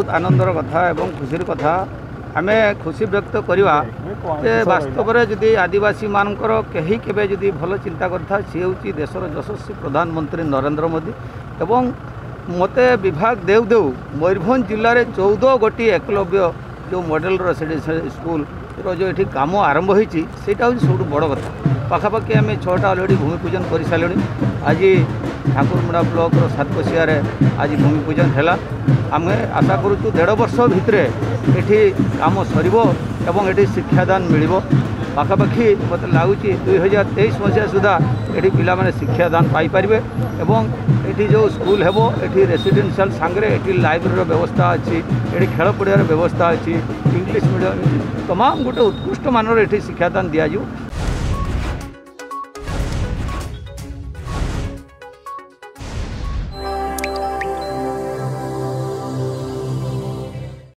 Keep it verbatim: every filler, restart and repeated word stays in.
बहुत आनंदर कथा एवं खुशीर कथा आम खुशी व्यक्त करवा जे वास्तव में जदि आदिवासी मानकर कहीं केबे जदि भल चिंता करता सी हूँ देशर यशस्वी प्रधानमंत्री नरेंद्र मोदी एवं मते विभाग देव देव मयूरभंज जिले में चौदह गोटी एकलव्य जो मॉडल रेसिडेंशियल स्कूल जो ये कम आरंभ होती हूँ सब बड़ कथा पाखापाखि आम छटा अलरेडी भूमि पूजन कर सारे आज ठाकुरमुड़ा ब्लॉक सातकोशिया आज भूमि पूजन है आम आशा करूँ डेढ़ वर्ष भितर ये कम सर ये शिक्षादान मिल पाखापाखि मत लगुच दुई हजार तेईस मसीहा सुधा ये पिला शिक्षादान पाइपर एवं ये जो स्कूल है ये रेसिडेंशियल सांगे ये लाइब्रेरी व्यवस्था अच्छी ये खेल पड़ियार व्यवस्था अच्छी इंग्लिश मीडियम तमाम गोटे उत्कृष्ट मानर ये शिक्षादान दिज्व।